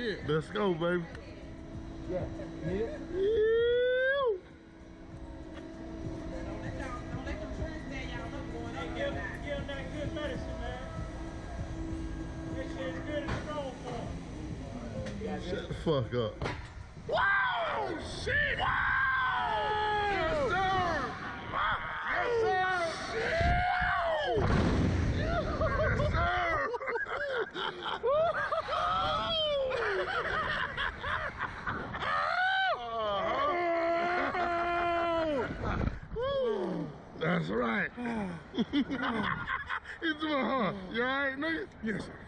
shit. Let's go, baby. Yeah. Ew. Don't let them trends stand y'all up going up. Give them that good medicine, man. That shit's good and strong for them. Shut the fuck up. Wow! Shit! Wow! Yes, sir! Yes, sir! Yes, sir! That's right. You doing, huh? You alright, nigga? Yes, sir.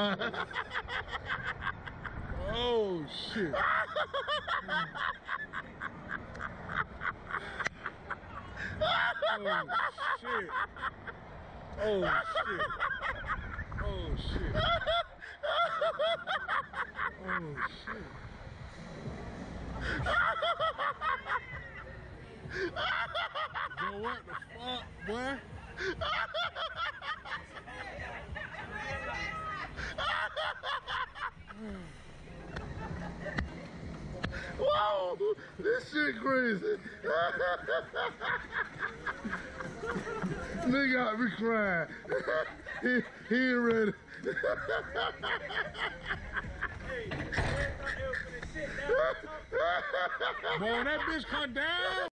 Oh, shit. Oh, shit. Oh, shit. Oh, shit. Oh, shit. Yo, what the fuck, boy? Whoa! This shit crazy. Nigga got me crying. he ain't ready. Boy, when that bitch come down.